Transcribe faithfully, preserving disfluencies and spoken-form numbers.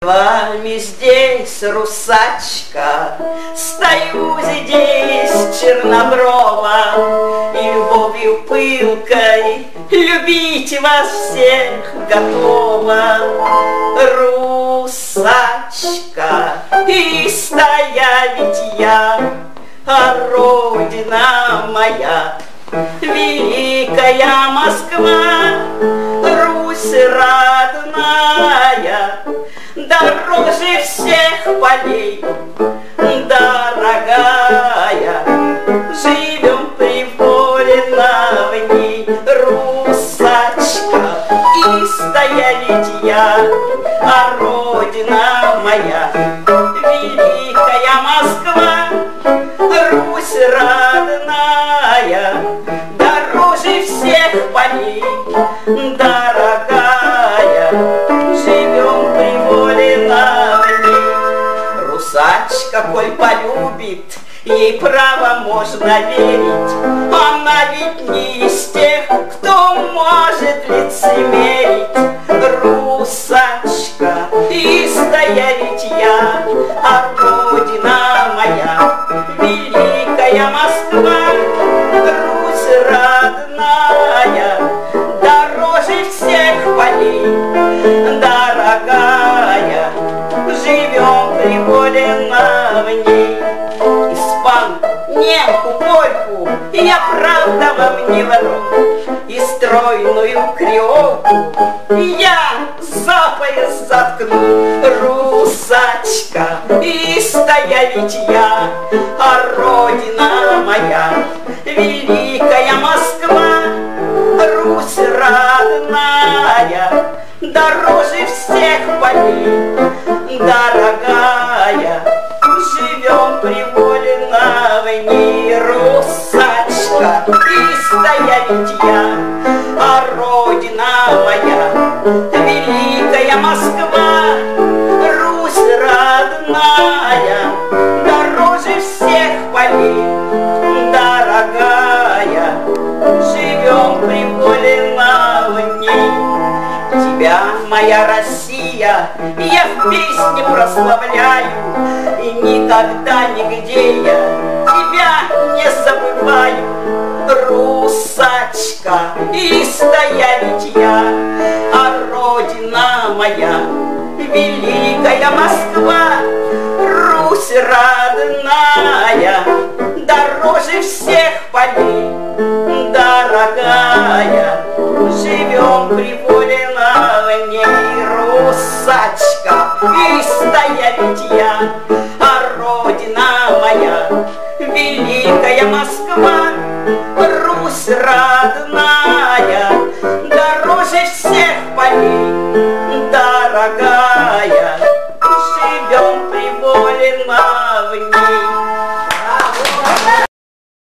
Вами здесь, русачка, стою здесь, черноброва, и любовью пылкой любить вас всех готова. Русачка, истая ведь я, а родина моя, великая Москва, Русь родная, дороже всех полей, дорогая, живем приволено в ней. Русачка, истая ведь я, а родина моя, великая Москва, Русь родная, дороже всех полей, дорогая, живем приволено в ней. Русачка, коль полюбит, ей право можно верить, она ведь не из тех, кто может лицемерить. Русачка, истая ведь я, а родина моя, великая Москва, Русь родная, дороже всех полей, дорогая, живем приволено в ней. Испанку, немку, польку я правда вам не вру, и стройную креолку я за пояс заткну. Русачка, истая ведь я, а родина моя, великая Москва, Русь родная, дороже всех полей, дорогая, живем приволено в ней. Русачка, истая ведь я, а родина моя, великая Москва, Русь родная, дороже всех полей, дорогая, живем приволено в ней. Тебя, моя Россия, я в песне прославляю, и никогда нигде я тебя не забываю. Русачка, истая ведь я, а родина моя, великая Москва, Русь родная, дороже всех полей, дорогая, живем приволено в ней. Русачка, истая ведь я, а родина моя, великая Москва, Русь родная, дороже всех полей, дорогая.